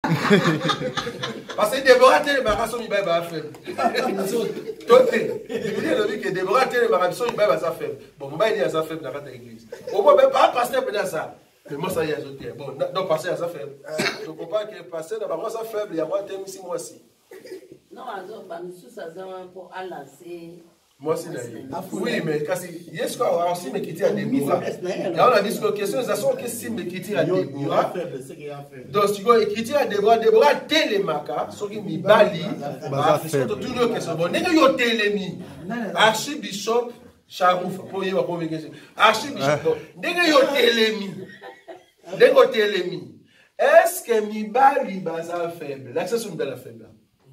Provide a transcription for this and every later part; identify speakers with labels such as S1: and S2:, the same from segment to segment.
S1: Parce que Déborah, tu es marathon, il va faire. Toi, tu es que Déborah, tu es marathon, il va faire. Bon, moi, il y a ça faible dans l'église. Au moins, pas pasteur, peut-être ça. Mais moi, ça y est, bon, donc, pasteur, ça faible. Je comprends que pasteur, moi, ça faible, il y a moi, t'aimes ici, moi aussi.
S2: Non, alors, nous, ça, pour lancer.
S1: Moi, c'est la oui, mais quand il y a ce qu'on a aussi, mais qui tire à Déborah. Là, on a dit que la question, c'est ça, qu'est-ce qui tire à Déborah. Donc, si on écrit à Déborah, Déborah, télémaka, ce qui me bali, c'est tout le question. Bon, n'est-ce que télémi, archibishop, Charouf, pour y avoir une question. Archibishop, n'est-ce que télémi, n'est-ce que télémi. Est-ce que mi bali, basa faible? Là, c'est une belle faible.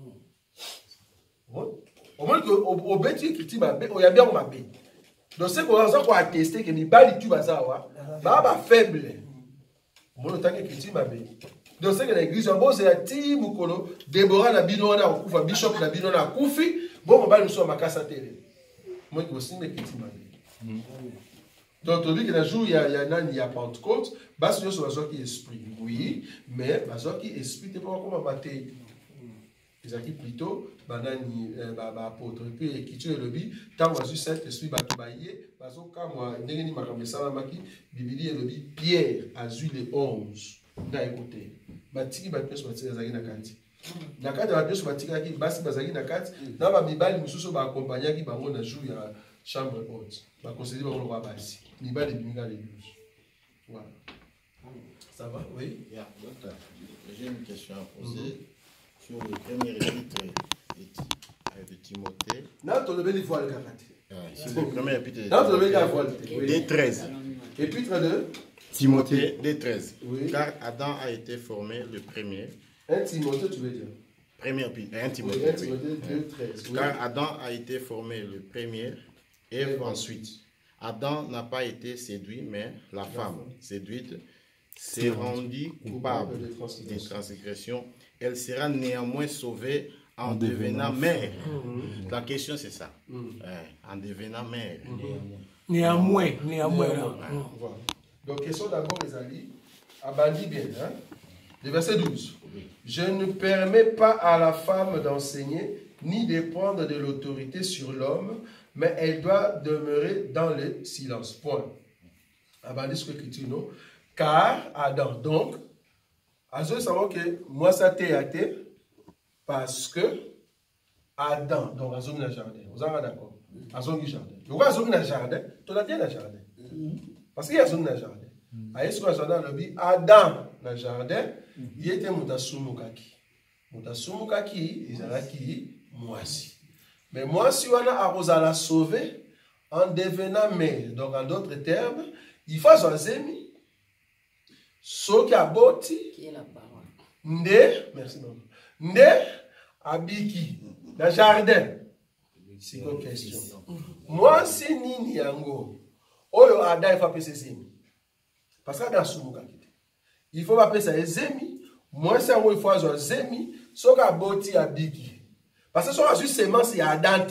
S1: Au moins que au bêtis écrit il y a bien ma paix. Donc c'est qu'on a attesté que mi bali tu vas savoir, bah faible. Au moins le temps écrit ma paix. Donc c'est que l'église en bon c'est la ti mukolo Déborah na bino na okufa bishop na bino na kufi bon on va nous sommes à casa télé. Moi que aussi écrit ma paix. Donc tu dis que le jour il y a Pentecôte, bah c'est sur la qui esprit. Oui, mais la qui esprit t'es pas comment mater. Ils plutôt banani apôtre puis écriture le bi tant moi sur cet esprit batubaye parce que moi ndengeni makamesa maki bibili le bi Pierre a eu les 11 na écouter batiki bapeso batika zaki na kati na kati bapeso batika ki basi bazaki na kati na ba mibali mususu ba accompagner ki bango na jour ya chambre haute ba conseiller bango kwa basi mibali binga les 12 voilà ça va oui
S3: j'ai une question à poser. Sur le premier épître de Timothée.
S1: Non, tu le bénis voile
S3: sur le premier épître
S1: de
S3: 13.
S1: Épître de
S3: Timothée de 13.
S1: Oui.
S3: Car Adam a été formé le premier.
S1: 1 Timothée, tu veux dire?
S3: Premier épître, 1 Timothée.
S1: Oui, 1 Timothée 2, 13. Oui.
S3: Car Adam a été formé le premier, Ève ensuite. Adam n'a pas été séduit, mais la femme séduite s'est rendue coupable des transgressions. Elle sera néanmoins sauvée en devenant mère. La question c'est ça. En devenant mère.
S4: Néanmoins.
S1: Voilà. Donc, question d'abord, les amis. Abandi bien. Hein? Le verset 12. Je ne permets pas à la femme d'enseigner ni de prendre de l'autorité sur l'homme, mais elle doit demeurer dans le silence. Point. Abandi ce que l'écriture nous. Car Adam, donc, je savoir que moi ça t'est athée parce que Adam, donc Azon dans le jardin, vous êtes d'accord? Azon dans le jardin. Pourquoi Azon dans le jardin? Tu l'as bien dans le jardin. Parce qu'il y a Azon dans le jardin. Est-ce que Azon dans le jardin? Adam dans le jardin, il était Moutasumukaki. Moutasumukaki, il a qui? Moisi. Mais Moisi, on a arrosé la sauver en devenant mère. Donc en d'autres termes, il faut un zémi. Ce qui a bâti, merci maman, abiki, dans le jardin. C'est une question. Moi, si ni yango, oyo ada il faut appeler ses zemi. Parce que dans Sumuka, il faut appeler ça zemi. Moi, c'est il faut avoir zemi, ce qui a bâti abiki. Parce que si on a juste semence, il y a Adam.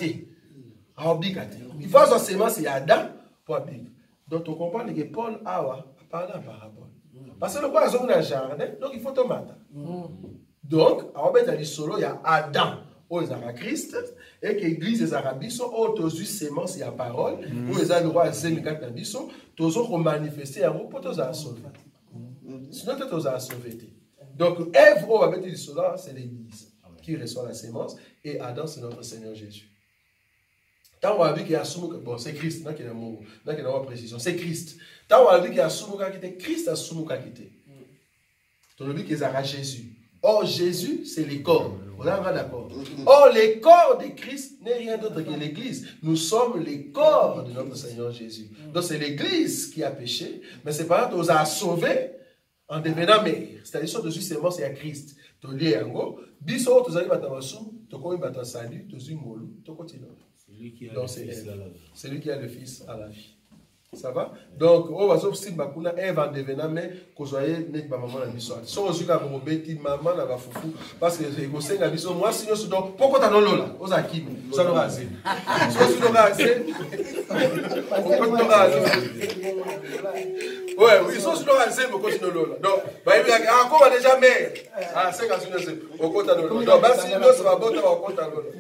S1: Il faut avoir semence, il y a Adam pour abiki. Donc, on comprend que Paul a parlé en parabole. Parce que le roi a un jardin, donc il faut tomate. Donc, il y a Adam, il y a Christ, et que l'église des Arabes sont autosus sémence, il y a parole, où il y a le roi Zémikat Nabiso, tous ont manifesté un groupe pour tous sauver. Sinon, tous à sauver. Donc, Ève, c'est l'église qui reçoit la sémence, et Adam, c'est notre Seigneur Jésus. Tant qu'on a vu qu'il y a bon, c'est Christ, là qu'il y a une précision, c'est Christ. Tant qu'on a vu qu'il y a Christ a Sumuka quitté. Tant qu'on a vu qu'il y a Jésus. Or, Jésus, c'est les corps. On est d'accord. Or, les corps de Christ n'est rien d'autre que l'église. Nous sommes les corps de notre Seigneur Jésus. Donc, c'est l'église qui a péché, mais c'est pas nous a sauvés en devenant mère. C'est-à-dire que Jésus, c'est mort, c'est à Christ. Tu lis en gros, biso, tu arrives à ta massou, tu connais ta salut, tu es molou, tu continues. Donc, c'est lui qui a le Fils à la vie. Ça va? Donc, on va se dire que Ève en devenant mais que soyez net ma maman la mission. Si on dit que mon bêtis maman la va foufou parce que c'est conseil la mission. Moi sinon c'est donc pourquoi t'as non là? Aux acquis, ça n'aura assez. Si on aura assez, on peut t'aura assez. Ouais, oui, sauf si l'on a zéro, on continue l'autre. Donc, bah, il y a encore déjà mère. Ah, c'est quand on a zéro, on compte à l'autre. Donc, bah, si l'autre va bon, on compte à l'autre.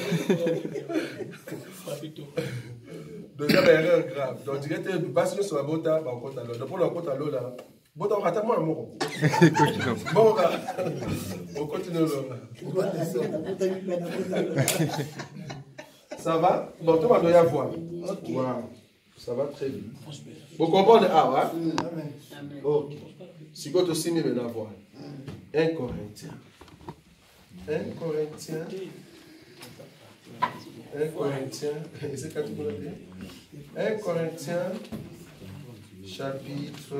S1: Déjà, mais erreur grave. Donc, tu dis, bah, si l'autre va bon, on compte à l'autre. Donc, pour le compte à l'autre, là, bon, on attend moi, amour. Bon, on continue l'autre. Ça va? Bon, tout va doit y avoir. Wow. Ça va très bien. Vous comprenez? Ah, ouais? Ok. Si vous aussi, mais maintenant, voir. 1 Corinthiens. 1 Corinthiens. 1 Corinthiens. C'est quand tu peux le dire? 1 Corinthiens, chapitre.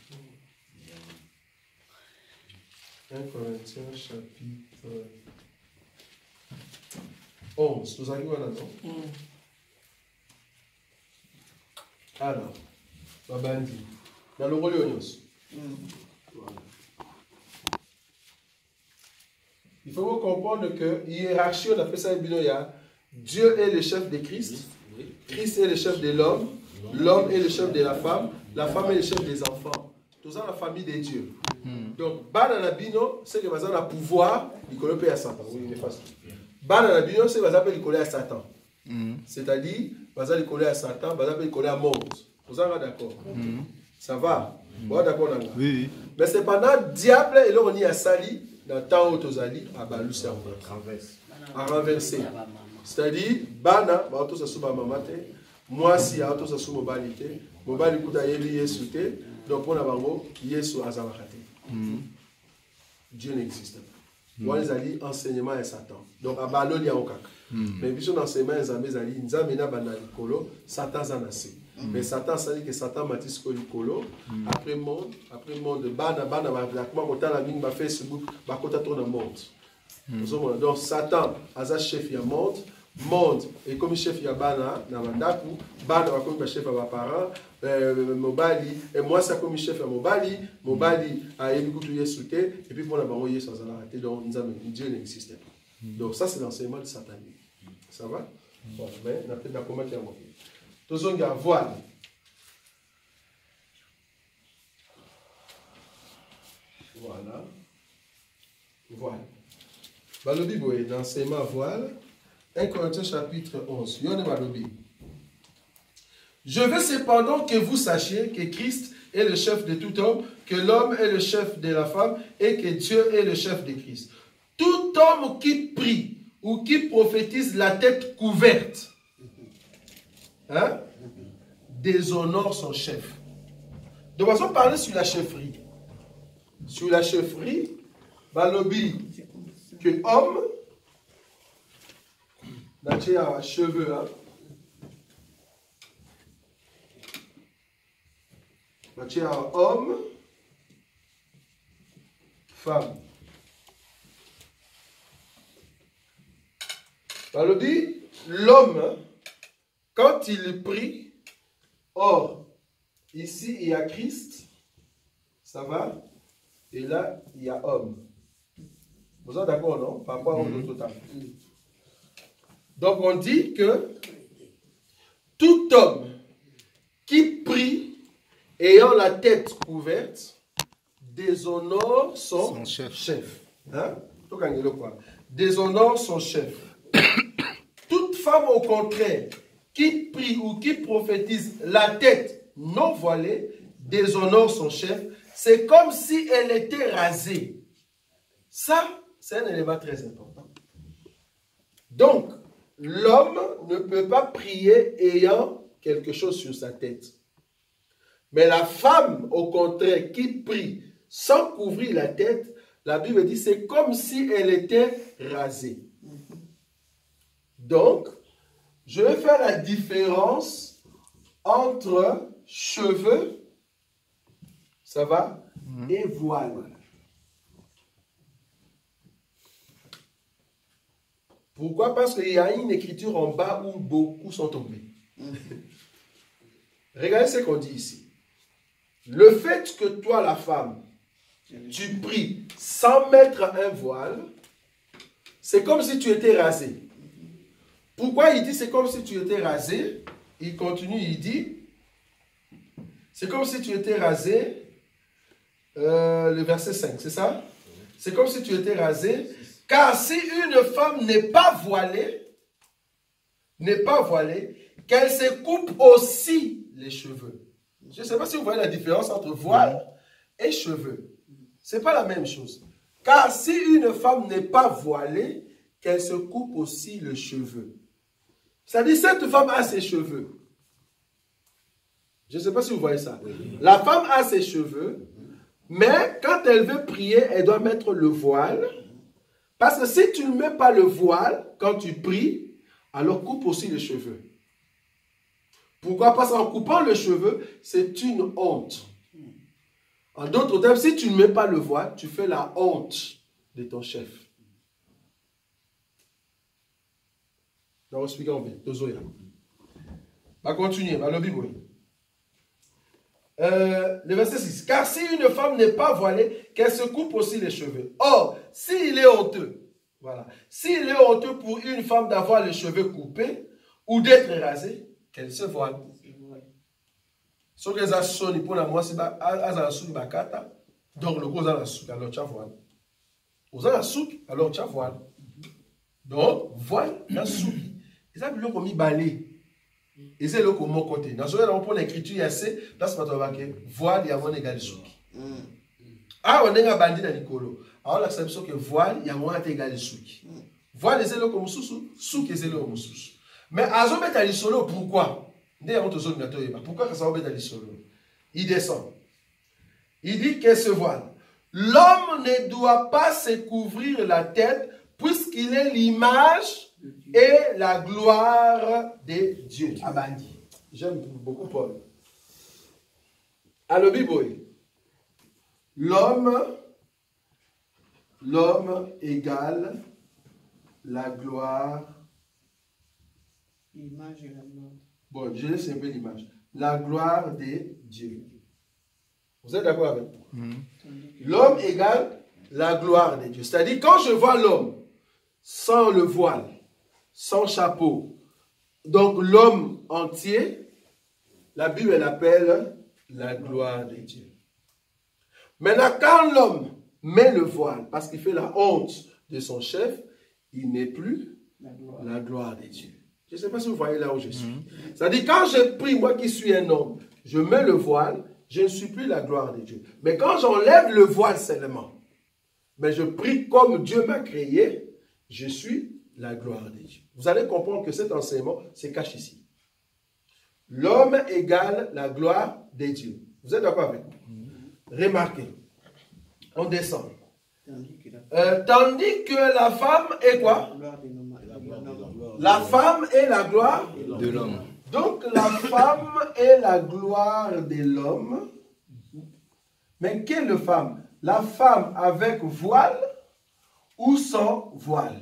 S1: 1 Corinthiens, chapitre 11. Nous arrivons là-dedans. Alors, Babandi, dans le rôle de il faut comprendre que hiérarchie, on appelle ça Dieu est le chef de Christ, Christ est le chef de l'homme, l'homme est le chef de la femme est le chef des enfants. Tout ça, la famille de Dieu. Donc, Bananabino, c'est que vous avez le pouvoir, il connaît pas à Satan. Oui, il est facile. Bananabino, c'est que vous avez le collé à Satan. C'est-à-dire, vous avez le collé à Satan, vous avez le collé à monde. Vous êtes d'accord? Ça va? Vous êtes d'accord? Oui. Mais cependant, diable, il est à Sali, dans le temps où tu as à Balou cerveau. À renverser. C'est-à-dire, Bana, tu as souba mamate, moi si tu as souba mobilité, mobilité kuta yeli yesu te, donc on a bango yesu azalakate. Dieu n'existe pas. Moi, ils allaient enseignement et Satan. Donc, à Balo, il y a un caca. Mais puis, son enseignement, ils allaient, ils allaient, Satan s'en a assez. Mais Satan, ça dit que Satan m'a dit après monde, Bana, comment on a mis Facebook, on a tourné monde. Donc, Satan, a chef, il y a monde, et comme chef, il y a Bana, Bana, comme chef, il y a parents, Mobali, et moi, c'est comme chef à Mobali a écouté Yesu, et puis pour la banque, Yesu a arrêté, donc Dieu n'existe pas. Donc, ça, c'est l'enseignement de Satan. Ça va? Bon, mais on a peut-être comment il y a monté. Tous on a voile. Voilà. Voile. Bah, le Bible est l'enseignement voile. 1 Corinthiens chapitre 11. Je veux cependant que vous sachiez que Christ est le chef de tout homme, que l'homme est le chef de la femme et que Dieu est le chef de Christ. Tout homme qui prie ou qui prophétise la tête couverte, hein, déshonore son chef. Donc, on va parler sur la chefferie. Sur la chefferie, Balobi, que homme, n'a cheveux, hein. Homme, femme. Alors dit, l'homme, quand il prie, or, ici il y a Christ, ça va, et là il y a homme. Vous êtes d'accord, non? Par rapport au total. Donc on dit que tout homme qui prie ayant la tête couverte déshonore son chef. Hein? Déshonore son chef. Toute femme au contraire qui prie ou qui prophétise la tête non voilée déshonore son chef. C'est comme si elle était rasée. Ça, c'est un élément très important. Donc, l'homme ne peut pas prier ayant quelque chose sur sa tête. Mais la femme, au contraire, qui prie sans couvrir la tête, la Bible dit c'est comme si elle était rasée. Donc, je vais faire la différence entre cheveux, ça va, et voile. Pourquoi? Parce qu'il y a une écriture en bas où beaucoup sont tombés. Regardez ce qu'on dit ici. Le fait que toi, la femme, tu pries sans mettre un voile, c'est comme si tu étais rasé. Pourquoi il dit c'est comme si tu étais rasé? Il continue, il dit, C'est comme si tu étais rasé, le verset 5, c'est ça? C'est comme si tu étais rasé, car si une femme n'est pas voilée, qu'elle se coupe aussi les cheveux. Je ne sais pas si vous voyez la différence entre voile et cheveux. Ce n'est pas la même chose. Car si une femme n'est pas voilée, qu'elle se coupe aussi les cheveux. C'est-à-dire, cette femme a ses cheveux. Je ne sais pas si vous voyez ça. La femme a ses cheveux, mais quand elle veut prier, elle doit mettre le voile. Parce que si tu ne mets pas le voile, quand tu pries, alors coupe aussi les cheveux. Pourquoi? Parce qu'en coupant le cheveu, c'est une honte. En d'autres termes, si tu ne mets pas le voile, tu fais la honte de ton chef. On va expliquer en fait. On va continuer. On va le Bible. Le verset 6. Car si une femme n'est pas voilée, qu'elle se coupe aussi les cheveux. Or, s'il est honteux, voilà. S'il est honteux pour une femme d'avoir les cheveux coupés ou d'être rasée, qu'elle se voile. Ce que les assoni pour la moi, c'est bakata. Donc, le gros a souk, alors tu as voile. Aux a souk, alors tu as voile. Donc, voile, la souk. Et ça, c'est comme balai. Et c'est le comme mon côté. Dans ce cas, on prend l'écriture, il y a assez, là, c'est pas toi, voile, il y a mon égal souk. Ah, on est un bandit dans Nicolo. Alors, l'acception que voile, il y a mon égal souk. Voile, c'est le comme souk, souk, c'est le comme souk. Mais à ce moment-là, il solo, pourquoi? Pourquoi ça va mettre solo? Il descend. Il dit qu'elle se voile. L'homme ne doit pas se couvrir la tête puisqu'il est l'image et la gloire de Dieu. Abandi. J'aime beaucoup Paul. Alors, Bible. L'homme égale la gloire.
S2: L'image et la gloire.
S1: Bon, je laisse un peu l'image. La gloire de Dieu. Vous êtes d'accord avec moi? L'homme égale la gloire de Dieu. C'est-à-dire, quand je vois l'homme sans le voile, sans chapeau, donc l'homme entier, la Bible l'appelle la gloire de Dieu. Maintenant, quand l'homme met le voile, parce qu'il fait la honte de son chef, il n'est plus la gloire de Dieu. Je ne sais pas si vous voyez là où je suis. C'est-à-dire, quand je prie, moi qui suis un homme, je mets le voile, je ne suis plus la gloire de Dieu. Mais quand j'enlève le voile seulement, mais je prie comme Dieu m'a créé, je suis la gloire de Dieu. Vous allez comprendre que cet enseignement se cache ici. L'homme égale la gloire de Dieu. Vous êtes d'accord avec moi? Remarquez, on descend. Tandis que la femme est quoi? La femme est la gloire de l'homme. Donc la femme est la gloire de l'homme. Mais quelle femme? La femme avec voile ou sans voile?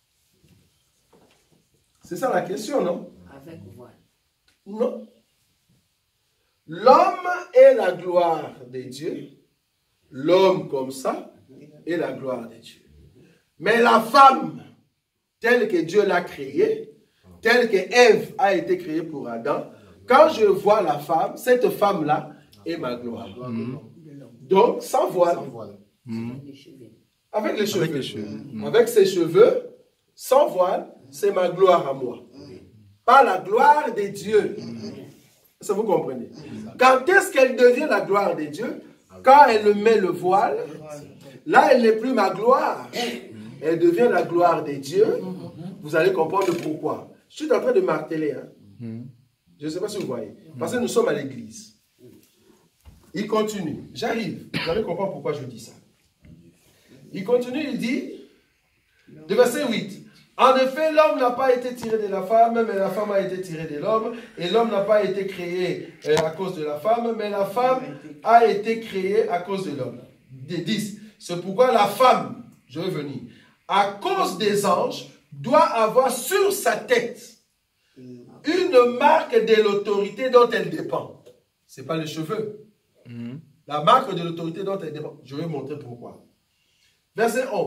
S1: C'est ça la question, non?
S2: Avec voile.
S1: Non. L'homme est la gloire de Dieu. L'homme comme ça est la gloire de Dieu. Mais la femme, telle que Dieu l'a créée, telle que Ève a été créée pour Adam, quand je vois la femme, cette femme-là est ma gloire. Donc, sans voile. Avec les cheveux. Avec ses cheveux, sans voile, c'est ma gloire à moi. Pas la gloire de Dieu. Ça vous comprenez? Quand est-ce qu'elle devient la gloire de Dieu? Quand elle met le voile, là, elle n'est plus ma gloire. Elle devient la gloire de Dieu. Vous allez comprendre pourquoi. Je suis en train de marteler. Je ne sais pas si vous voyez. Parce que nous sommes à l'église. Il continue. J'arrive. Vous allez comprendre pourquoi je dis ça. Il continue, il dit, de verset 8. En effet, l'homme n'a pas été tiré de la femme, mais la femme a été tirée de l'homme. Et l'homme n'a pas été créé à cause de la femme, mais la femme a été créée à cause de l'homme. 10. C'est pourquoi la femme, je vais venir, à cause des anges, doit avoir sur sa tête une marque de l'autorité dont elle dépend. Ce n'est pas les cheveux. La marque de l'autorité dont elle dépend. Je vais montrer pourquoi. Verset 11.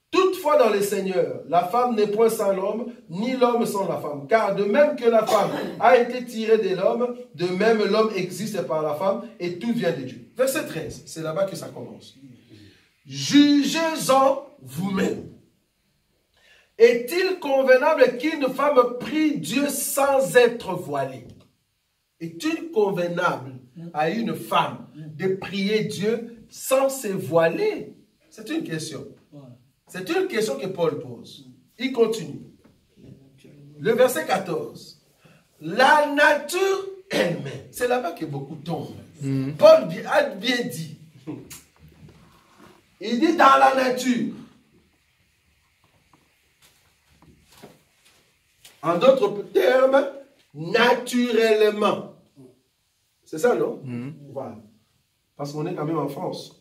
S1: Toutefois, dans les seigneurs, la femme n'est point sans l'homme, ni l'homme sans la femme. Car de même que la femme a été tirée de l'homme, de même l'homme existe par la femme, et tout vient de Dieu. Verset 13, c'est là-bas que ça commence. Jugez-en vous-même. Est-il convenable qu'une femme prie Dieu sans être voilée? Est-il convenable à une femme de prier Dieu sans se voiler? C'est une question. C'est une question que Paul pose. Il continue. Le verset 14. La nature elle-même. C'est là-bas que beaucoup tombent. Paul a bien dit. Il dit dans la nature. En d'autres termes, naturellement. C'est ça, non? Voilà. Parce qu'on est quand même en France.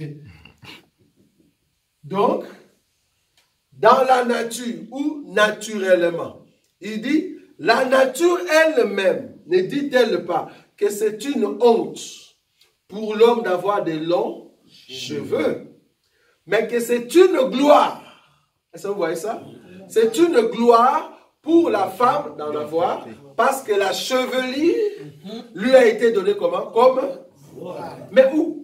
S1: Donc, dans la nature ou naturellement, il dit, la nature elle-même ne dit-elle pas que c'est une honte pour l'homme d'avoir des longs cheveux, mais que c'est une gloire. Est-ce que vous voyez ça? C'est une gloire pour la femme d'en avoir, parce que la chevelure lui a été donnée comment? Comme? Mais où?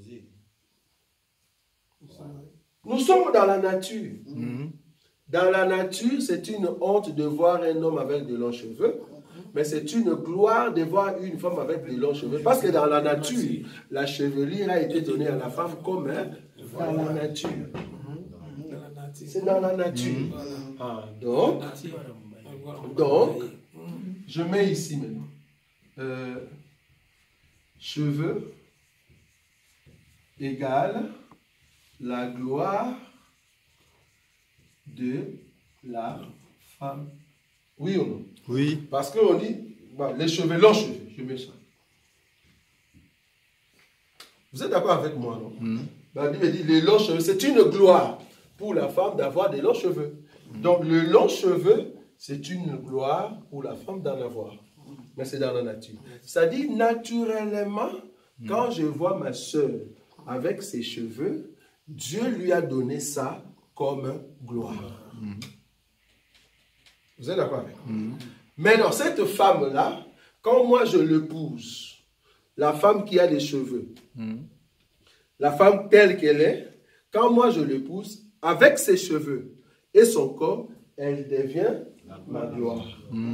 S1: Nous sommes dans la nature. Dans la nature, c'est une honte de voir un homme avec de longs cheveux, mais c'est une gloire de voir une femme avec de longs cheveux. Parce que dans la nature, la chevelure a été donnée à la femme comme dans la nature. C'est dans la nature. Ah, donc, je mets ici maintenant. Cheveux égale la gloire de la femme. Oui ou non?
S5: Oui.
S1: Parce qu'on dit, bah, les cheveux, longs cheveux, je mets ça. Vous êtes d'accord avec moi, non? Bah, il me dit, les longs cheveux, c'est une gloire pour la femme d'avoir des longs cheveux. Donc, le long cheveu, c'est une gloire pour la femme d'en avoir. Mais c'est dans la nature. Ça dit, naturellement, quand je vois ma soeur avec ses cheveux, Dieu lui a donné ça comme gloire. Vous êtes d'accord avec moi? Maintenant, cette femme-là, quand moi je l'épouse, la femme qui a des cheveux, la femme telle qu'elle est, quand moi je l'épouse, avec ses cheveux et son corps, elle devient ma gloire.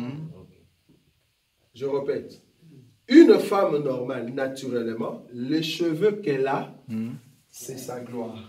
S1: Je répète, une femme normale, naturellement, les cheveux qu'elle a, c'est sa gloire.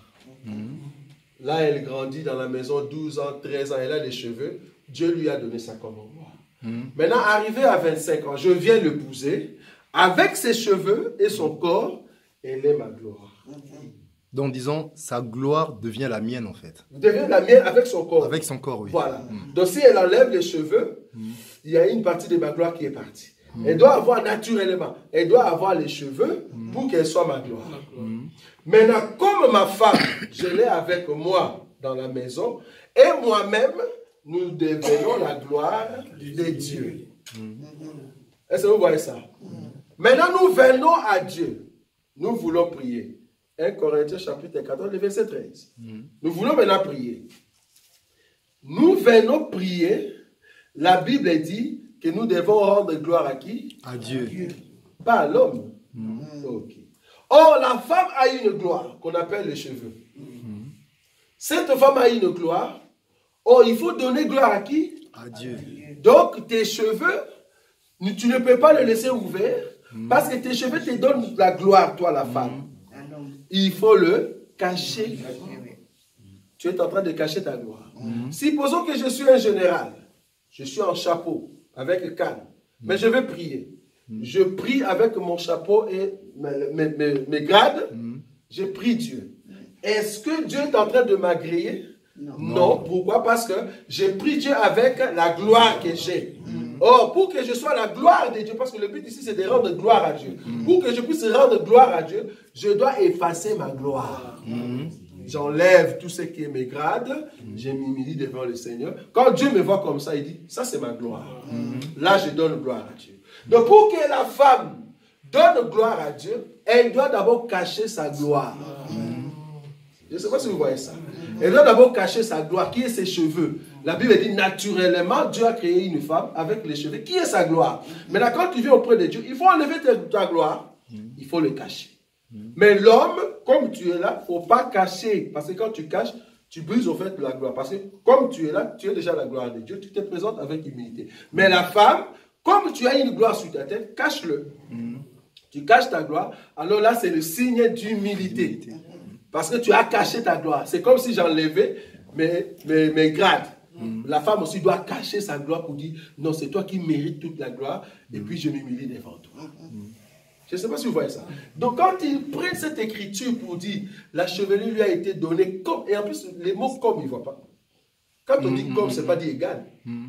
S1: Là, elle grandit dans la maison, 12 ans, 13 ans, elle a des cheveux. Dieu lui a donné ça comme gloire. Maintenant, arrivé à 25 ans, je viens l'épouser. Avec ses cheveux et son corps, elle est ma gloire.
S5: Donc, disons, sa gloire devient la mienne, en fait.
S1: Devient la mienne avec son corps.
S5: Avec son corps, oui.
S1: Voilà. Donc, si elle enlève les cheveux, il y a une partie de ma gloire qui est partie. Elle doit avoir naturellement, elle doit avoir les cheveux pour qu'elle soit ma gloire. Maintenant, comme ma femme, je l'ai avec moi dans la maison, et moi-même, nous devenons la gloire de Dieu. Est-ce que vous voyez ça? Maintenant, nous venons à Dieu. Nous voulons prier. 1 Corinthiens chapitre 14, le verset 13. Nous voulons maintenant prier. Nous venons prier. La Bible dit que nous devons rendre gloire à qui?
S5: À Dieu.
S1: Pas à l'homme. Ok. Or, la femme a une gloire qu'on appelle les cheveux. Cette femme a une gloire. Or, il faut donner gloire à qui?
S5: À Dieu.
S1: Donc, tes cheveux, tu ne peux pas les laisser ouverts parce que tes cheveux te donnent la gloire, toi, la femme. Il faut le cacher. Tu es en train de cacher ta gloire. Supposons que je suis un général. Je suis en chapeau, avec canne. Mais je vais prier. Je prie avec mon chapeau et mes grades. Je prie Dieu. Est-ce que Dieu est en train de m'agréer? Non. Pourquoi? Parce que j'ai pris Dieu avec la gloire que j'ai. Or, pour que je sois la gloire de Dieu, parce que le but ici, c'est de rendre gloire à Dieu. Pour que je puisse rendre gloire à Dieu, je dois effacer ma gloire. J'enlève tout ce qui est mes grades, je m'humilie devant le Seigneur. Quand Dieu me voit comme ça, il dit, ça c'est ma gloire. Là, je donne gloire à Dieu. Donc, pour que la femme donne gloire à Dieu, elle doit d'abord cacher sa gloire. Je ne sais pas si vous voyez ça. Elle doit d'abord cacher sa gloire, qui est ses cheveux. La Bible dit naturellement, Dieu a créé une femme avec les cheveux, qui est sa gloire. Maintenant, quand tu viens auprès de Dieu, il faut enlever ta gloire, il faut le cacher. Mais l'homme, comme tu es là, il ne faut pas cacher. Parce que quand tu caches, tu brises au fait la gloire. Parce que comme tu es là, tu es déjà la gloire de Dieu, tu te présentes avec humilité. Mais la femme, comme tu as une gloire sur ta tête, cache-le. Tu caches ta gloire, alors là, c'est le signe d'humilité. Parce que tu as caché ta gloire. C'est comme si j'enlevais mes grades. La femme aussi doit cacher sa gloire pour dire, non, c'est toi qui mérites toute la gloire, et puis je m'humilie devant toi. Je ne sais pas si vous voyez ça. Donc quand ils prennent cette écriture pour dire, la chevelure lui a été donnée comme, et en plus, les mots comme, ils ne voient pas. Quand on dit comme, ce n'est pas dit égal.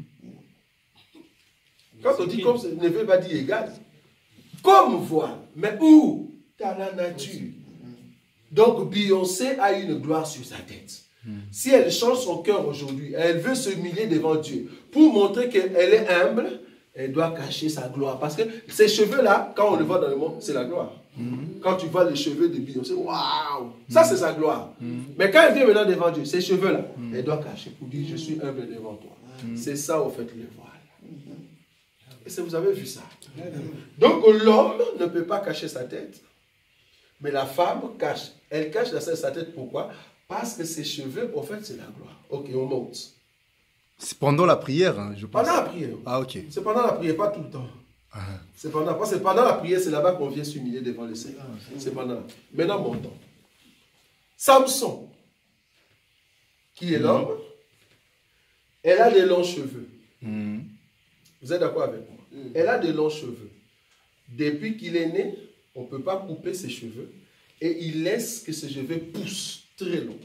S1: Quand on dit comme, ça ne veut pas dire égal. Comme voile, mais où? Dans la nature. Donc Beyoncé a une gloire sur sa tête. Si elle change son cœur aujourd'hui, elle veut se humilier devant Dieu pour montrer qu'elle est humble, elle doit cacher sa gloire. Parce que ces cheveux-là, quand on le voit dans le monde, c'est la gloire. Quand tu vois les cheveux de Beyoncé, waouh, ça c'est sa gloire. Mais quand elle vient maintenant devant Dieu, ces cheveux-là, elle doit cacher pour dire je suis humble devant toi. C'est ça au fait le voile. Et vous avez vu ça. Donc l'homme ne peut pas cacher sa tête. Mais la femme cache. Elle cache sa tête. Pourquoi? Parce que ses cheveux, au fait, c'est la gloire. Ok, on monte.
S5: C'est pendant la prière, hein, je pense.
S1: Pendant la prière.
S5: Ah, ok.
S1: C'est pendant la prière, pas tout le temps. C'est pendant la prière, c'est là-bas qu'on vient s'humilier devant le Seigneur. C'est pendant. Maintenant, montons. Samson, qui est l'homme, elle a des longs cheveux. Vous êtes d'accord avec moi? Elle a des longs cheveux. Depuis qu'il est né, on ne peut pas couper ses cheveux et il laisse que ses cheveux poussent très longs.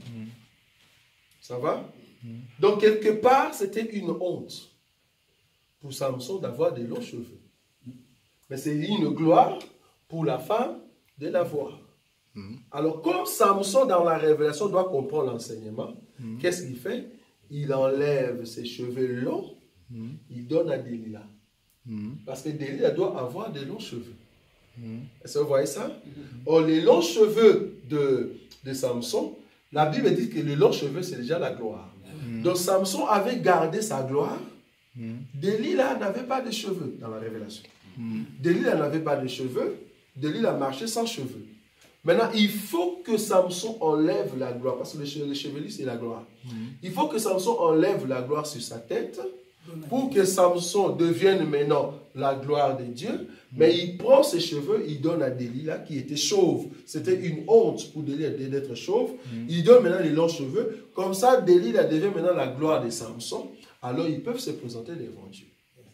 S1: Ça va? Donc, quelque part, c'était une honte pour Samson d'avoir des longs cheveux. Mais c'est une gloire pour la femme de l'avoir. Alors, comme Samson, dans la révélation, doit comprendre l'enseignement, qu'est-ce qu'il fait? Il enlève ses cheveux longs, il donne à Delilah. Parce que Delilah doit avoir des longs cheveux. Est-ce que vous voyez ça? Or, les longs cheveux de Samson, la Bible dit que les longs cheveux, c'est déjà la gloire. Donc, Samson avait gardé sa gloire. Delilah n'avait pas de cheveux dans la révélation. Delilah n'avait pas de cheveux. Delilah marchait sans cheveux. Maintenant, il faut que Samson enlève la gloire, parce que le chevelu, c'est la gloire. Il faut que Samson enlève la gloire sur sa tête, pour que Samson devienne maintenant la gloire de Dieu. Mais il prend ses cheveux, il donne à Delilah qui était chauve. C'était une honte pour Delilah d'être chauve. Il donne maintenant les longs cheveux. Comme ça, Delilah devient maintenant la gloire de Samson. Alors ils peuvent se présenter devant Dieu.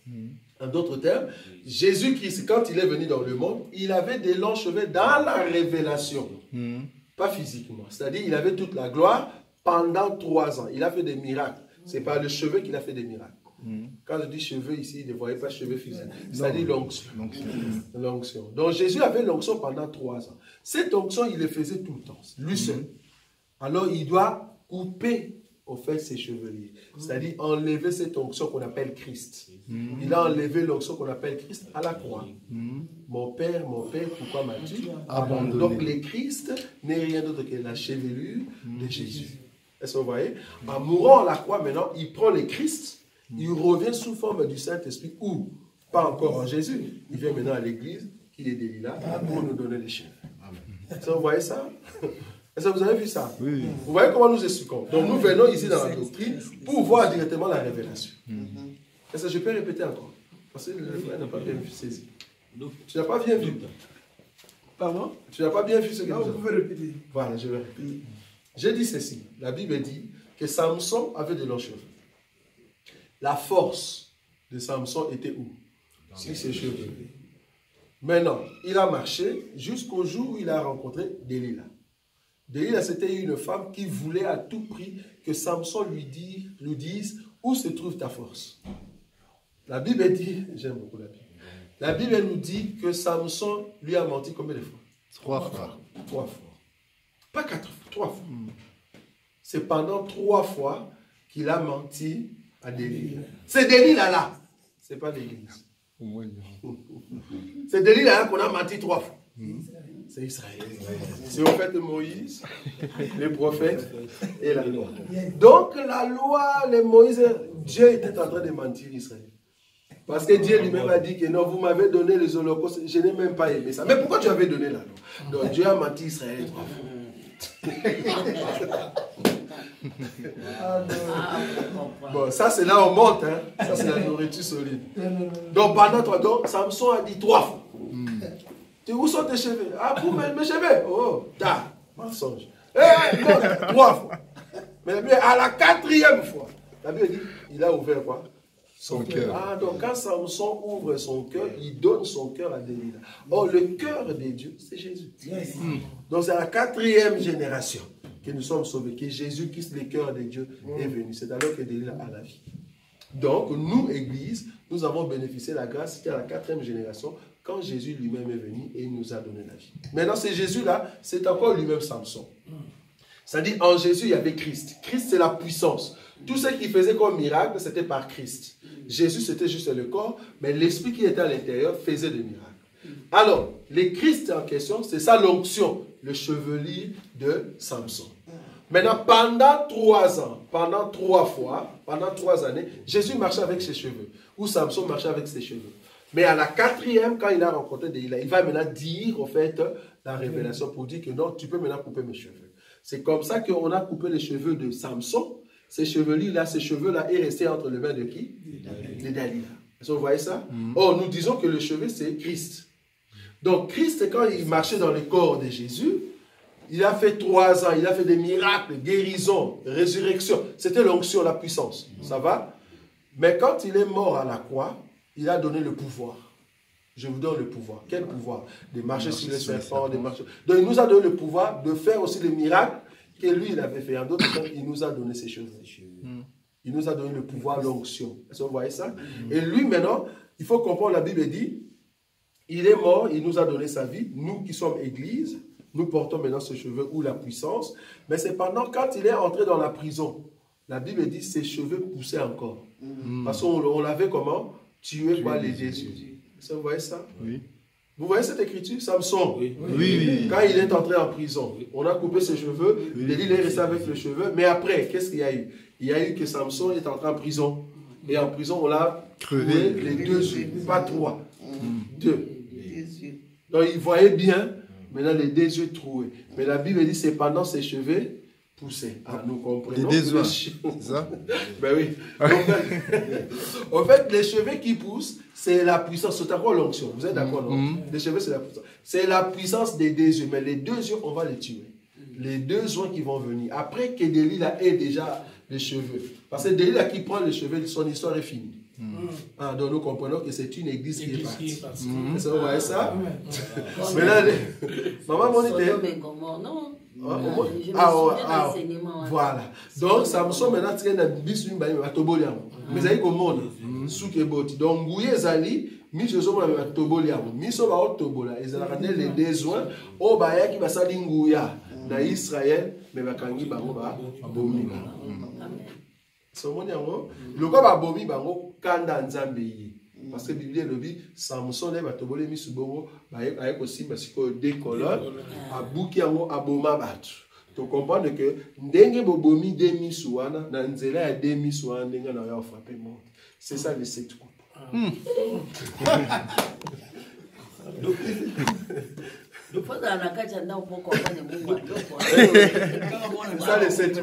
S1: En d'autres termes, Jésus-Christ, quand il est venu dans le monde, il avait des longs cheveux dans la révélation. Pas physiquement. C'est-à-dire il avait toute la gloire pendant 3 ans. Il a fait des miracles. C'est par le cheveu qu'il a fait des miracles. Quand je dis cheveux ici, ne voyez pas cheveux physiques. C'est-à-dire l'onction. L'onction. Donc Jésus avait l'onction pendant 3 ans. Cette onction, il le faisait tout le temps, lui seul. Alors il doit couper au fait ses chevelures. C'est-à-dire enlever cette onction qu'on appelle Christ. Il a enlevé l'onction qu'on appelle Christ à la croix. Mon Père, pourquoi m'as-tu abandonné? Donc le Christ n'est rien d'autre que la chevelure de Jésus. Est-ce que vous voyez? En mourant à la croix, maintenant, il prend le Christ. Il revient sous forme du Saint-Esprit ou pas encore en Jésus. Il vient maintenant à l'église, qui est Delilah, pour nous donner les cheveux. Est-ce que vous voyez ça? Est-ce que vous avez vu ça? Oui. Vous voyez comment nous expliquons? Donc nous venons ici dans la doctrine pour voir directement la révélation. Est-ce que je peux répéter encore? Parce que le frère n'a pas bien vu saisi. Tu n'as pas bien vu. Pardon? Tu n'as pas bien vu ce que vous pouvez répéter. Voilà, je vais répéter. J'ai dit ceci. La Bible dit que Samson avait de longs cheveux. La force de Samson était où? Sur ses cheveux. Maintenant, il a marché jusqu'au jour où il a rencontré Delilah. Delilah, c'était une femme qui voulait à tout prix que Samson lui dise où se trouve ta force. La Bible dit, j'aime beaucoup la Bible. La Bible nous dit que Samson lui a menti combien de fois?
S5: 3 fois.
S1: 3 fois. Pas 4 fois, 3 fois. C'est pendant 3 fois qu'il a menti à Delilah. C'est Delilah là. Ce n'est pas l'église. C'est Delilah là qu'on a menti 3 fois. C'est Israël. C'est en fait Moïse, les prophètes et la loi. Donc la loi, les Moïse, Dieu était en train de mentir Israël. Parce que Dieu lui-même a dit que non, vous m'avez donné les holocaustes, je n'ai même pas aimé ça. Mais pourquoi tu avais donné la loi? Donc Dieu a menti Israël 3 fois. Bon, ça c'est là où on monte, hein. Ça c'est la nourriture solide. Donc pendant 3 ans, Samson a dit 3 fois. Où sont tes cheveux? Ah, pour mes cheveux? Oh, mensonge. Non, 3 fois. Mais à la 4e fois, la Bible dit, il a ouvert quoi? Son cœur. Ah, donc quand Samson ouvre son cœur, il donne son cœur à Delilah. Or, le cœur de Dieu, c'est Jésus. Donc c'est à la 4e génération que nous sommes sauvés, que Jésus-Christ, le cœur de Dieu, est venu. C'est alors que Delilah a la vie. Donc, nous, Église, nous avons bénéficié de la grâce, c'était à la 4e génération, quand Jésus lui-même est venu et il nous a donné la vie. Maintenant, ce Jésus-là, c'est encore lui-même Samson. C'est-à-dire, en Jésus, il y avait Christ. Christ, c'est la puissance. Tout ce qu'il faisait comme miracle, c'était par Christ. Jésus, c'était juste le corps, mais l'esprit qui était à l'intérieur faisait des miracles. Alors, le Christ en question, c'est ça l'onction, le chevelu de Samson. Maintenant, pendant 3 ans, pendant 3 fois, pendant 3 années, Jésus marchait avec ses cheveux, ou Samson marchait avec ses cheveux. Mais à la 4e, quand il a rencontré Delilah, il va maintenant dire, en fait, la révélation pour dire que non, tu peux maintenant couper mes cheveux. C'est comme ça qu'on a coupé les cheveux de Samson. Ces cheveux-là est resté entre les mains de qui? De Delilah. Est-ce que vous voyez ça? Or, nous disons que le cheveu, c'est Christ. Donc, Christ, quand il marchait dans le corps de Jésus, il a fait 3 ans, il a fait des miracles, guérisons, résurrection. C'était l'onction, la puissance. Ça va? Mais quand il est mort à la croix, il a donné le pouvoir. Je vous donne le pouvoir. Quel pouvoir? De marcher sur les serpents, de marcher. Donc, il nous a donné le pouvoir de faire aussi des miracles que lui, il avait fait. En d'autres temps, il nous a donné ses cheveux. Il nous a donné le pouvoir, l'onction. Est-ce que vous voyez ça? Et lui, maintenant, il faut comprendre, la Bible dit, il est mort, il nous a donné sa vie. Nous qui sommes Église, nous portons maintenant ses cheveux ou la puissance. Mais c'est pendant, quand il est entré dans la prison, la Bible dit, ses cheveux poussaient encore. Parce qu'on l'avait comment? Tué par les Jésus. Est-ce que vous voyez ça? Oui. Vous voyez cette écriture? Samson. Oui. Quand il est entré en prison, on a coupé ses cheveux. Il est resté avec les cheveux. Mais après, qu'est-ce qu'il y a eu? Il y a eu que Samson est entré en prison. Et en prison, on l'a crevé les 2 yeux. Pas 3. 2. Donc il voyait bien. Maintenant, les 2 yeux troués. Mais la Bible dit c'est pendant ses cheveux poussaient. Ah, nous comprenons. Les 2 yeux. C'est ça? Ben oui. En fait, les cheveux qui poussent, c'est la puissance. C'est encore l'onction. Vous êtes d'accord, non? Les cheveux, c'est la puissance. C'est la puissance des 2 yeux. Mais les 2 yeux, on va les tuer. Les 2 soins qui vont venir. Après que Delilah ait déjà les cheveux. Parce que Delilah qui prend les cheveux, son histoire est finie. Ah, donc nous comprenons que c'est une église qui est partie. Est-ce que vous voyez ça? Mais là, maman, mon idée. Voilà. Donc, Samson maintenant, tu as un bis une baille à Toboliam. Mais ça y est comme monde. Soukeboti. Donc, Gouye Zali, Miso à Toboliam. Miso va au Tobola. Ils ont regardé les besoins. Au Baya qui va s'allier Gouya. Dans Israël, mais va kangi bango ba bomi. Le gars va bomi bango kanda nzambe yi. Parce que la Bible dit Samson va tobole mi subongo ba ayeko simba siko décolore abuki yango aboma batu. Tu comprends que ndenge bobomi demi suana na nzela ya demi suana ndenge na ya frapper monde. C'est ça le 7 coups.
S2: Donc,
S1: ça les 7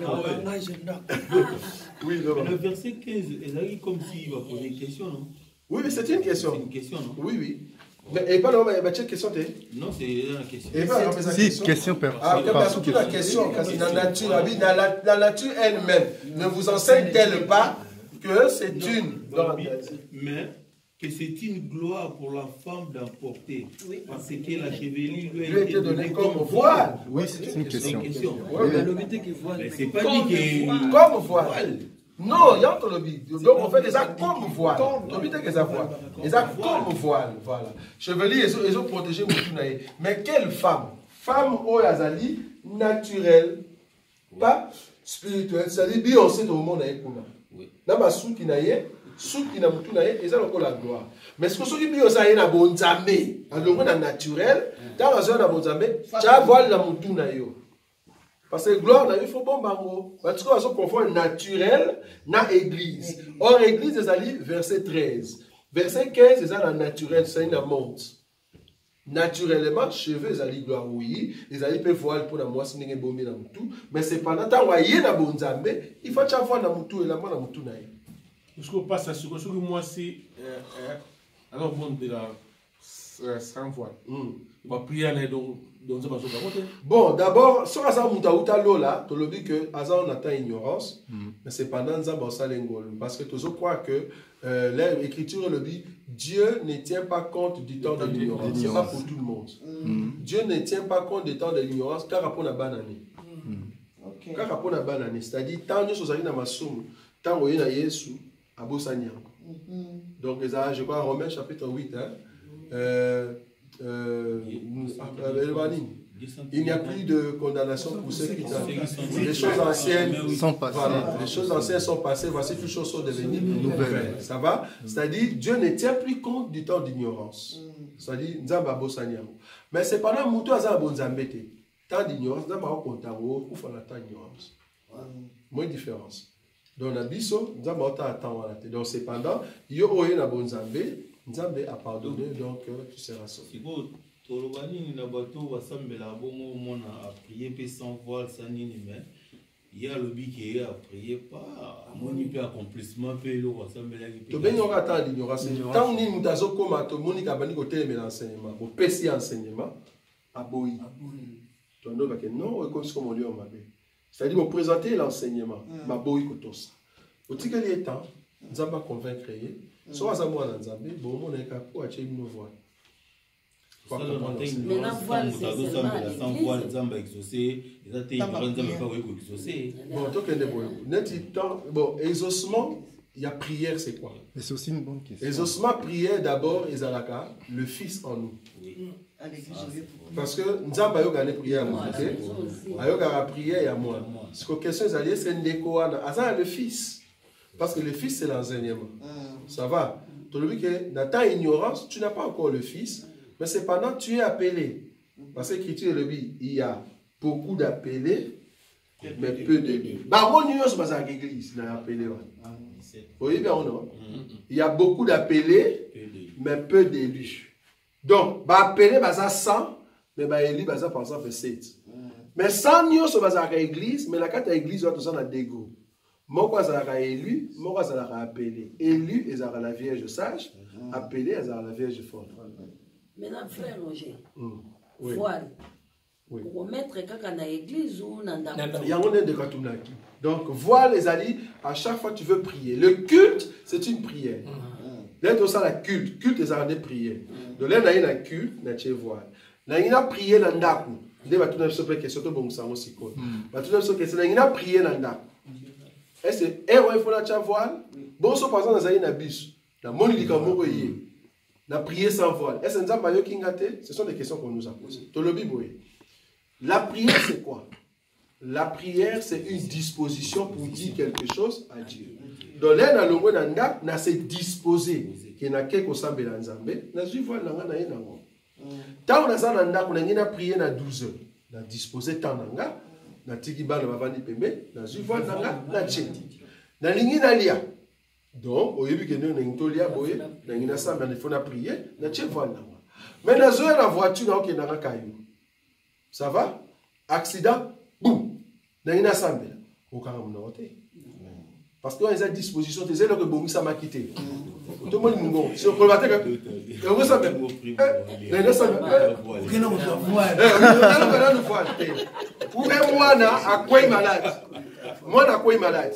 S1: oui,
S4: le verset 15, est comme s'il va poser une question, non?
S1: Oui, mais c'est une question.
S4: C'est une question, non?
S1: Oui, oui. Mais pas non, mais tu question,
S4: non, c'est une question.
S1: Et pas
S5: si, question per.
S1: Surtout la question, parce que la nature elle-même ne vous enseigne-t-elle pas que c'est une.
S4: Mais que c'est une gloire pour la femme d'emporter, parce que la chevelure lui a été donnée comme voile.
S5: Oui, c'est une question.
S4: Mais c'est pas dit que...
S1: Comme voile. Non, il y a entre le bide. Donc on fait des actes comme voile. Des actes comme voile. Voilà. Chevalier, ils ont protégé Moutunaï. Mais quelle femme? Femme au Yazali, naturelle. Pas spirituel, c'est-à-dire Beyoncé tout le monde est kuna.
S4: Oui.
S1: Na ba souki na ye, souki na mutu na ye, et ça le la gloire. Mais ce que souki Beyoncé a na bonzambe, alors na naturel, dans la zone na bonzambe, tu voile na mutu na yo. Parce que gloire na il faut bon bango. Parce que on confond naturel na église. Or église c'est ali verset 13. Verset 15 c'est ça la naturel, c'est une monte. Naturellement, cheveux, ils allaient gloire, oui, ils allaient peut voir pour la moi, si n'est bombe dans tout, mais c'est pendant temps où il y a bon zambe, il faut chaque fois dans tout et la main dans tout naï.
S6: Parce qu'on passe à ce que moi si alors bon de la sans voile. On va prier donc ça va se faire.
S1: Bon, d'abord, sur Azar Moutaouta Lola, tu le dis que Azar on attend ignorance, mais c'est pendant Zamba Salengol, parce que tu crois que l'écriture le dit, Dieu ne tient pas compte du temps de l'ignorance. C'est pas pour tout le monde. Dieu ne tient pas compte du temps de l'ignorance, car après on a banane. Car après on a banane, c'est-à-dire tant de choses à ma somme, tant on a Yesu, à Bossania. Donc je crois Romains chapitre 8. Il n'y a plus de condamnation pour ceux qui sont. Les choses anciennes sont passées. Voilà, les choses anciennes sont passées. Voici toutes choses sont devenues nouvelles. Ça va? C'est-à-dire, Dieu ne tient plus compte du temps d'ignorance. C'est-à-dire, Nzamba Bossaniam. Mais c'est pendant Moutou Azam Bonzambete. Temps d'ignorance, Nzamba Okontaro, ou fala temps d'ignorance. Moins de différence. Donc, Nabiso, Nzamba Ota attend. Donc, c'est pendant, Yo Oye na Bonzambe, Nzambe a pardonné, donc tu seras sauvé.
S4: Tolobani na bato basambela bongo mona a prier pe sans voile sans nini mais il y a le bi qui a prié pas moni pe accomplissement pe lo basambela ki
S1: to ben yora ta d'ignorance tant ni mutazo koma to moni ka bani ko tele l'enseignement au PC enseignement aboyi to ndo ba ke non ko comme on dit on mabe c'est-à-dire me présenter l'enseignement ma boyi ko tosa au tikeli étant nzamba convaincre ye so azamu na nzambe bon mona ka po a chemi no voile.
S4: Mais la voile, c'est sans voile, Zamba exaucé, ils ont été exaucé.
S1: Bon, donc, bon, exaucement, il y a prière, c'est quoi?
S5: Mais c'est aussi une bonne question.
S1: Exaucement, prière d'abord, Ezalaka, le Fils en nous.
S4: Oui.
S1: Parce que Nzamba a gagné prière à moi. Il a gagné prière à moi. Ce que la question est, c'est le Fils. Parce que le Fils, c'est l'enseignement. Ça va? Tu le dis que dans ta ignorance, tu n'as pas encore le Fils. Mais cependant, tu es appelé. Parce que l'écriture le dit, il y a beaucoup d'appelés, mais peu d'élus. Bah, moi, nous sommes dans l'église, on a appelé. Vous voyez bien ou non? Il y a beaucoup d'appelés, mais peu d'élus. Donc, bah, appelé, bah, ça 100, mais bah, élu, bah, ça, par exemple, 7. Mais 100, nous sommes dans l'église, mais la carte de l'église, on a des groupes. Moi, ça a élu, moi, ça a appelé. Élu, ils ont la Vierge sage, appelé, ils ont la Vierge forte.
S2: Maintenant, frère Roger, voile. Pour mettre quelqu'un dans l'église ou dans
S1: il y a un de Katunaki. Donc, voile les alliés, à chaque fois tu veux prier. Le culte, c'est une prière. Là, tu as la culte. Culte, c'est une prière. Donc, là, il y a un culte, il y a voile. Là, il y a une prière dans Ndaku. Il y a une question de bon sang aussi. Il y a une prière dans Ndaku. Est-ce que il faut la voile? Bon, par exemple, dans un bus. La monnaie du Cameroun, la prière sans voile. Est-ce que Nzamba yo kingate? Ce sont des questions qu'on nous a posées. La prière, c'est quoi? La prière, c'est une disposition pour dire quelque chose à Dieu. Donc là, dans le mot d'Anda, on a se disposer. Qui n'a quelque chose à Nzambe, on a vu voile dans la nango. Tant on a ça dans Nda, on a prié dans 12 heures. On a disposé tant nanga, on a tiki ba na bavandi pembe, on a vu voile nanga, on a tcheti. Dans l'ingi nalia. Donc, au début, nous avons prié, nous avons prié, nous avons voile. Mais nous avons la voiture, nous avons caillou. Ça va? Accident, boum, nous avons assemblé. Parce qu'on a à disposition, c'est là que Bomi ça m'a quitté. Tout le monde nous dit, si on peut battre, on va s'amener. Nous avons assemblé. Pour un mois, à quoi il est malade? Moi, à quoi il est malade?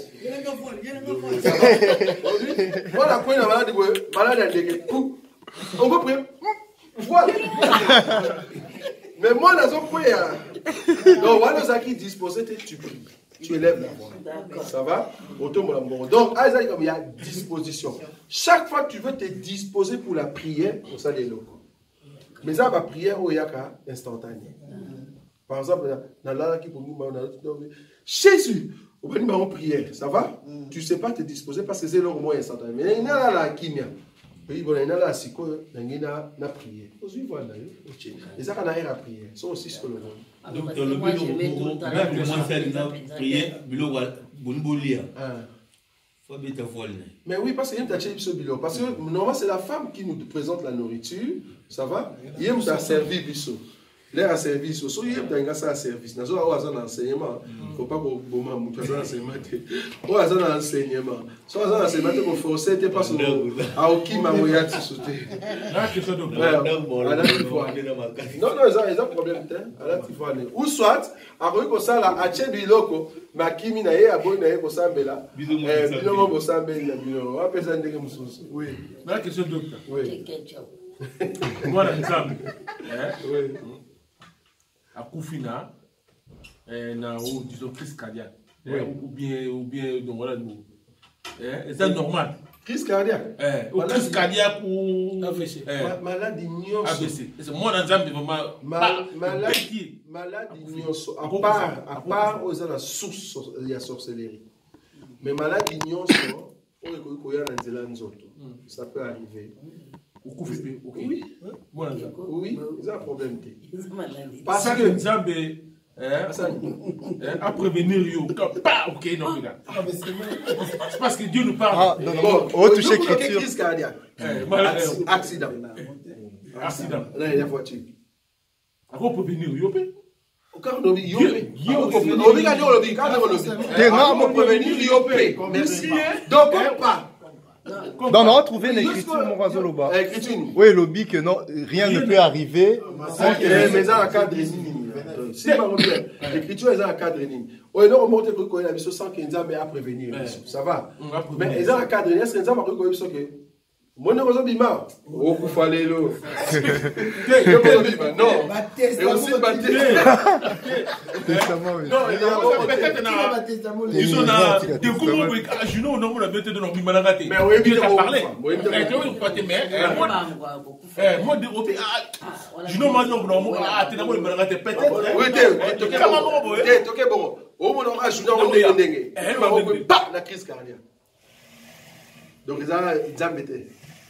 S1: Moi, à quoi il est malade? Malade, on peut prier. Voilà. Mais moi, dans un point, donc, voilà, nous avons disposé, tu pries. Tu élèves la voix. Ça va? Donc, il y a disposition. Chaque fois que tu veux te disposer pour la prière, on s'en est locaux. Mais ça, la prière, il y a instantané. Par exemple, dans la qui pour nous, Jésus, Au bani en prière, ça va? Tu sais pas te disposer parce que c'est le moyen certain. Mais il y a la kimia. Oui, bon, il y a la siko, il y a la prière. Aujourd'hui, voilà, et ça, on a la prière. Ça aussi, c'est le monde.
S4: Donc, le bureau, même moi, c'est une prière, bureau, bonbolia. Faut bien te voler.
S1: Mais oui, parce qu'il y a un tchéip sur le bureau. Parce que normalement, c'est la femme qui nous présente la nourriture. Ça va? Il y a un service biso. L'air à service, il y a un gars à service. Nous avons un enseignement. Il ne faut pas que vous m'ayez un enseignement. Nous avons un enseignement. Si vous avez un enseignement, vous forcez, vous passez à Okima, vous avez sauté. Non, non, ils ont un problème. Ou soit, à Roykosa, à Tché Biloko, ma Kimi na ye, à Boy na ye, Kosambela. Binomo Kosambela, Binomo. On peut s'en dire comme ça. Oui.
S6: La question docteur.
S1: Oui.
S6: Voilà, exemple. Oui. À Koufina, disons, crise cardiaque. Ou bien, donc voilà, nous. C'est normal.
S1: Crise cardiaque.
S6: Ou crise cardiaque ou
S1: AVC. Maladie nyonso.
S6: AVC. C'est moi dans un vraiment.
S1: Maladie nyonso. À part aux la source, il y a sorcellerie. Mais maladie nyonso, ça peut arriver. Oui, oui, c'est un problème.
S6: Parce que à prévenir, ok, non, c'est parce que Dieu nous parle.
S5: Bon, toucher écriture.
S1: Crise cardiaque. Accident.
S6: Accident.
S1: Là, il y a voiture.
S6: À quoi prévenir, Yopé? Merci.
S1: Donc, pas.
S5: Non, non, trouver l'écriture, mon oiseau Loba. Oui, lobby que non, rien ne peut arriver sans que.
S1: Mais ça, un cadre si l'écriture est un cadre. On a remonté pour qu'on ait mis 115 ans, mais à prévenir. Ça va. Mais ils ont un cadre. Est-ce qu'ils ont reconnu que. Mon nom est Bima. Oh, il faut aller là. Non. Et aussi baptême. Non, il y a peut-être
S6: ils ont des groupes de Juno, on a bêté de nos Bimanagate.
S1: Mais oui,
S6: il a parlé. Moi, Juno m'a dit non, ah, tu n'as pas le Bimanagate peut-être.
S1: Oui, t'es ok, bon. Au moins, on a Juno, on est dengue. Et pas la crise cardiaque. Donc, ils ont bêté.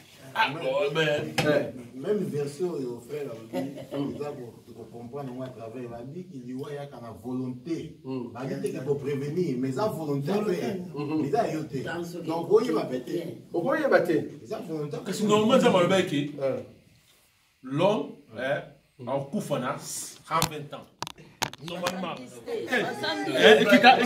S7: Même version au frère, pour comprendre moi à travers la vie, il dit ouais, il y a une volonté. Il faut prévenir, mais ça volonté, mais ça yoté. Donc, vous voyez ma bête.
S1: Vous voyez ma bête.
S6: Parce que normalement, ça m'a dit que l'homme en Koufana, 120 ans. Normalement. Ekita.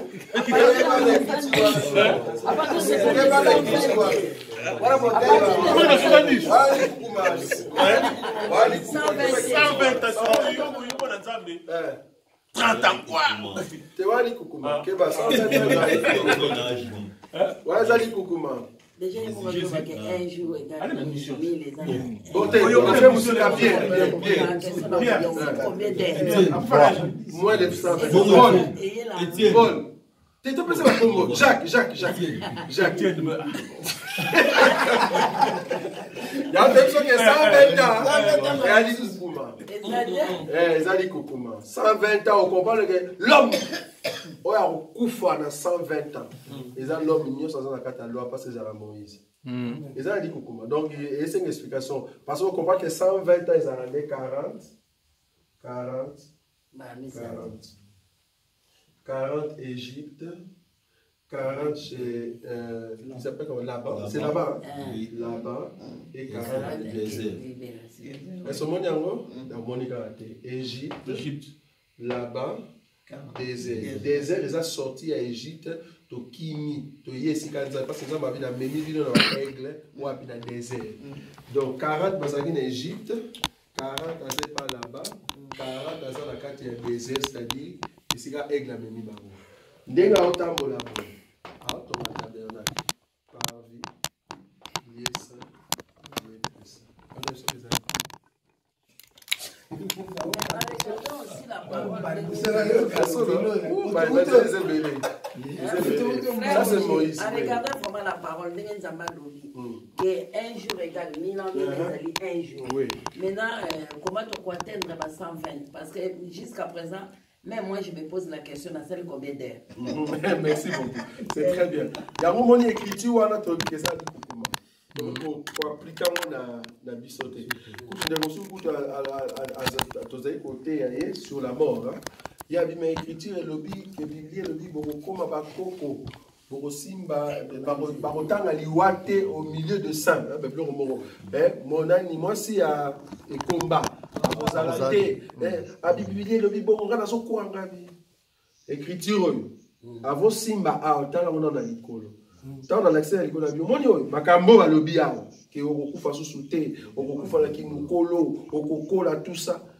S2: Déjà, il faut un jour égal.
S1: Bon, on fait monsieur la pierre.
S2: Combien d'heures?
S1: Moins de 100. Bon. Tu peux savoir comment? Jacques. Il y a une personne qui est 120 ans. Et elle dit Koukouma. Elle dit Koukouma. 120 ans, on comprend que l'homme. On a Koufa 120 ans. Et ça, l'homme, il n'y a pas de loi parce que c'est la Moïse. Et ça, dit Koukouma. Donc, c'est une explication. Parce qu'on comprend que 120 ans, ils ont rendu 40 Égypte, 40 chez. Il s'appelle comment? Là-bas. C'est là-bas. Là-bas. Et 40 désert. Est-ce que vous avez Égypte. Là-bas. Désert. Désert, ils ont sorti à Égypte. To Kimi. To Yesi Kanza. Parce que ça m'a vu dans mes milliers dans la règle. Ou à dans désert. Donc 40 en Égypte. 40 c'est pas là-bas. 40 dans la carte désert, c'est-à-dire. Ici, il y a aigle à Mémi Bango. Ndéga Otambo là-bas. Ah, Thomas Tabernacle. Parvis. Liesa. Liesa. On a sur les ça, c'est Moïse.
S2: En regardant vraiment la parole, un jour égale 1000 ans, un jour. Maintenant, comment tu peux atteindre 120? Parce que jusqu'à présent, Mais moi, je me pose la question, dans celle combien d'heures?
S1: Merci beaucoup. C'est très bien. Il y a un moment écriture, on a trouvé ça du coup. Pour appliquer na bisoté. Sur la mort. Il y a une écriture et lobby que Bible lobby comme bakoko bosimba barotanga liwate au milieu de sang. Mon ani moi si a combat. A Bible lobby bon ngana so ko ngabi. Écriture avant simba a otala on na likolo. Tant dans l'accès à l'école d'avion, mon makambo à l'obi, que au coup face au sauté, au coup face à qui nous colo, au coco là tout ça.